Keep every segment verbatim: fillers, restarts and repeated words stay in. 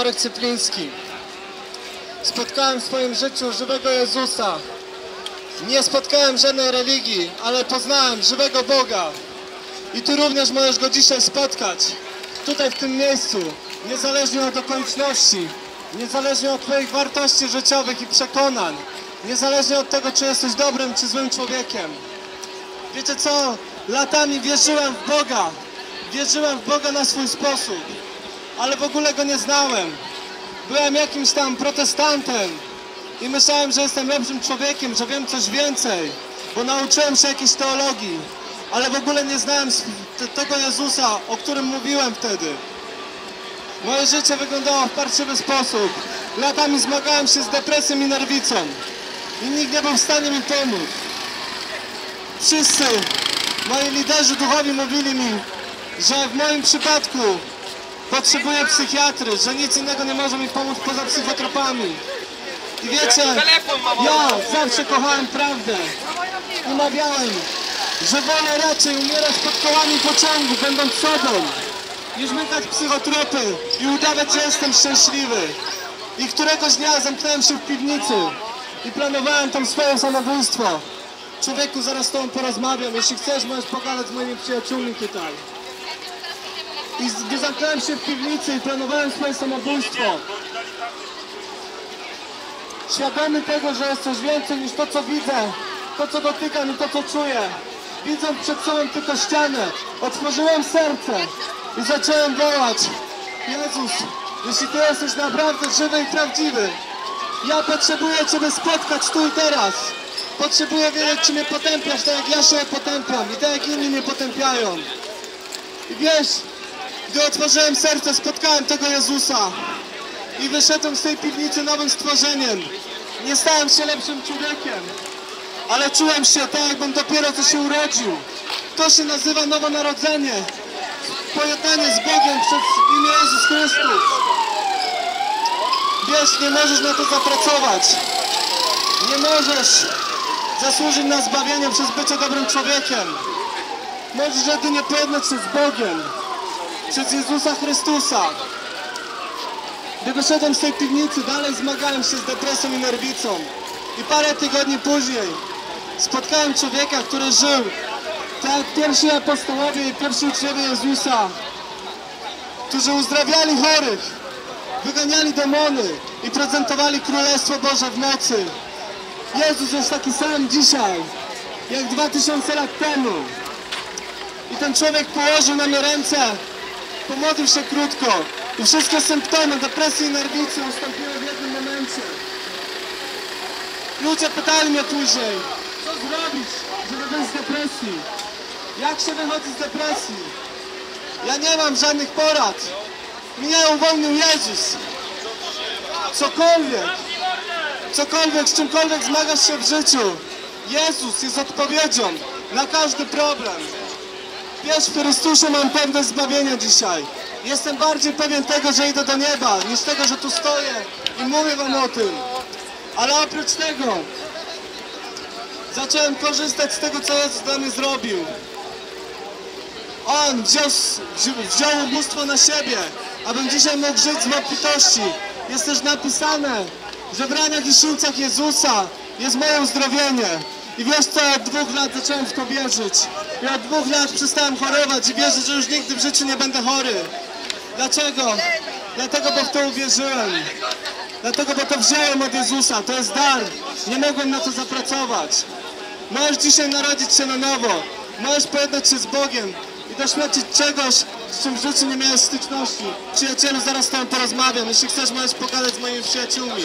Marek Cypliński. Spotkałem w swoim życiu żywego Jezusa. Nie spotkałem żadnej religii, ale poznałem żywego Boga. I Ty również możesz Go dzisiaj spotkać. Tutaj w tym miejscu. Niezależnie od okoliczności. Niezależnie od Twoich wartości życiowych i przekonań. Niezależnie od tego, czy jesteś dobrym, czy złym człowiekiem. Wiecie co? Latami wierzyłem w Boga. Wierzyłem w Boga na swój sposób. Ale w ogóle Go nie znałem. Byłem jakimś tam protestantem. I myślałem, że jestem lepszym człowiekiem, że wiem coś więcej. Bo nauczyłem się jakiejś teologii. Ale w ogóle nie znałem tego Jezusa, o którym mówiłem wtedy. Moje życie wyglądało w parszywy sposób. Latami zmagałem się z depresją i nerwicą. I nikt nie był w stanie mi pomóc. Wszyscy moi liderzy duchowi mówili mi, że w moim przypadku potrzebuję psychiatry, że nic innego nie może mi pomóc poza psychotropami. I wiecie, ja zawsze kochałem prawdę i mawiałem, że wolę raczej umierać pod kołami pociągu, będąc sobą, niż łykać psychotropy i udawać, że jestem szczęśliwy. I któregoś dnia zamknąłem się w piwnicy i planowałem tam swoje samobójstwo. Człowieku, zaraz z Tobą porozmawiam. Jeśli chcesz, możesz pogadać z moimi przyjaciółmi tutaj. I gdy zamknąłem się w piwnicy i planowałem swoje samobójstwo, świadomy tego, że jest coś więcej niż to, co widzę, to, co dotykam i to, co czuję, widząc przed sobą tylko ścianę, otworzyłem serce i zacząłem wołać: Jezus, jeśli Ty jesteś naprawdę żywy i prawdziwy, ja potrzebuję Ciebie spotkać tu i teraz. Potrzebuję wiedzieć, czy mnie potępiasz, tak jak ja się potępiam i tak jak inni mnie potępiają. I wiesz, gdy otworzyłem serce, spotkałem tego Jezusa i wyszedłem z tej piwnicy nowym stworzeniem. Nie stałem się lepszym człowiekiem, ale czułem się tak, jakbym dopiero co się urodził. To się nazywa nowonarodzenie, pojednanie z Bogiem przez imię Jezus Chrystus. Wiesz, nie możesz na to zapracować. Nie możesz zasłużyć na zbawienie przez bycie dobrym człowiekiem. Możesz jedynie pojednać się z Bogiem przez Jezusa Chrystusa. Gdy wyszedłem z tej piwnicy, dalej zmagałem się z depresją i nerwicą. I parę tygodni później spotkałem człowieka, który żył tak jak pierwsi apostołowie i pierwsi uczniowie Jezusa, którzy uzdrawiali chorych, wyganiali demony i prezentowali Królestwo Boże w nocy. Jezus jest taki sam dzisiaj, jak dwa tysiące lat temu. I ten człowiek położył na mnie ręce, pomodlił się krótko i wszystkie symptomy depresji i nerwicy ustąpiły w jednym momencie. Ludzie pytali mnie później, co zrobić, żeby wyjść z depresji? Jak się wychodzi z depresji? Ja nie mam żadnych porad. Mnie uwolnił Jezus. Cokolwiek, cokolwiek, z czymkolwiek zmagasz się w życiu, Jezus jest odpowiedzią na każdy problem. Wiesz, w Chrystusie mam pewne zbawienie dzisiaj. Jestem bardziej pewien tego, że idę do nieba, niż tego, że tu stoję i mówię wam o tym. Ale oprócz tego zacząłem korzystać z tego, co Jezus dla mnie zrobił. On wziął, wziął ubóstwo na siebie, abym dzisiaj mógł żyć z obfitości. Jest też napisane, że w ranach i szyncach Jezusa jest moje uzdrowienie. I wiesz co, od dwóch lat zacząłem w to wierzyć. I od dwóch lat przestałem chorować i wierzę, że już nigdy w życiu nie będę chory. Dlaczego? Dlatego, bo w to uwierzyłem. Dlatego, bo to wziąłem od Jezusa. To jest dar. Nie mogłem na to zapracować. Możesz dzisiaj narodzić się na nowo. Możesz pojednać się z Bogiem i doświadczyć czegoś, z czym w życiu nie miałeś styczności. Przyjacielu, zaraz z Tobą porozmawiam. Jeśli chcesz, możesz pogadać z moimi przyjaciółmi.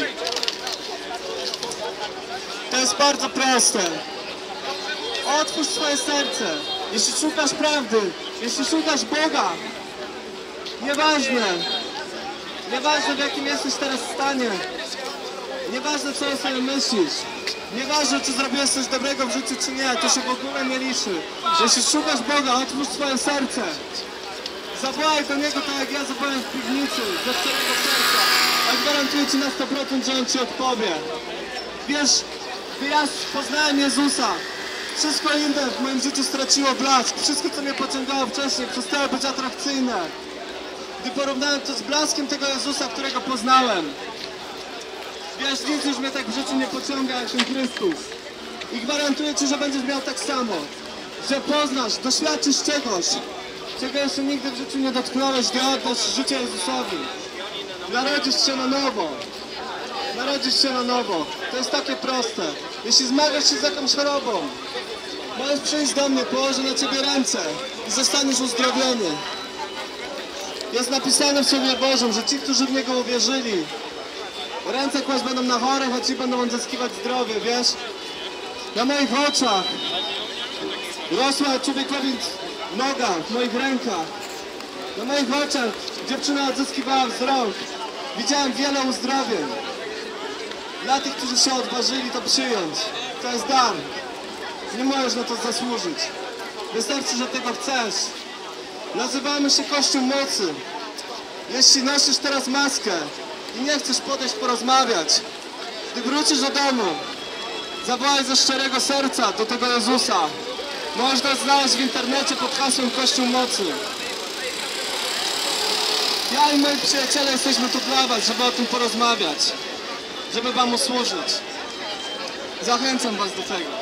To jest bardzo proste. Otwórz swoje serce. Jeśli szukasz prawdy, jeśli szukasz Boga, nieważne, nieważne w jakim jesteś teraz stanie, nieważne co sobie myślisz, nieważne czy zrobiłeś coś dobrego w życiu czy nie, to się w ogóle nie liczy. Jeśli szukasz Boga, otwórz swoje serce. Zawołaj do Niego tak jak ja zawołałem w piwnicy, ze szczerego serca. A gwarantuję Ci na sto procent, że On Ci odpowie. Wiesz, gdy ja poznałem Jezusa, wszystko inne w moim życiu straciło blask. Wszystko, co mnie pociągało wcześniej, przestało być atrakcyjne. gdy porównałem to z blaskiem tego Jezusa, którego poznałem. Wiesz, nic już mnie tak w życiu nie pociąga jak ten Chrystus. I gwarantuję Ci, że będziesz miał tak samo. Że poznasz, doświadczysz czegoś, czego jeszcze nigdy w życiu nie dotknąłeś, gdy oddasz życie Jezusowi. Narodzisz się na nowo. Narodzisz się na nowo. To jest takie proste. Jeśli zmagasz się z jakąś chorobą, możesz przyjść do mnie, położę na Ciebie ręce i zostaniesz uzdrowiony. Jest napisane w Słowie Bożym, że ci, którzy w Niego uwierzyli, ręce kłaść będą na chorych, a ci będą odzyskiwać zdrowie, wiesz? Na moich oczach rosła człowiekowi noga, w moich rękach. Na moich oczach dziewczyna odzyskiwała wzrok. Widziałem wiele uzdrowień. Dla tych, którzy się odważyli to przyjąć. To jest dar. Nie możesz na to zasłużyć. Wystarczy, że tego chcesz. Nazywamy się Kościół Mocy. Jeśli nosisz teraz maskę i nie chcesz podejść porozmawiać, gdy wrócisz do domu, zawołaj ze szczerego serca do tego Jezusa. Można znaleźć w internecie pod hasłem Kościół Mocy. Ja i moi przyjaciele jesteśmy tu dla Was, żeby o tym porozmawiać, żeby Wam usłużyć. Zachęcam Was do tego.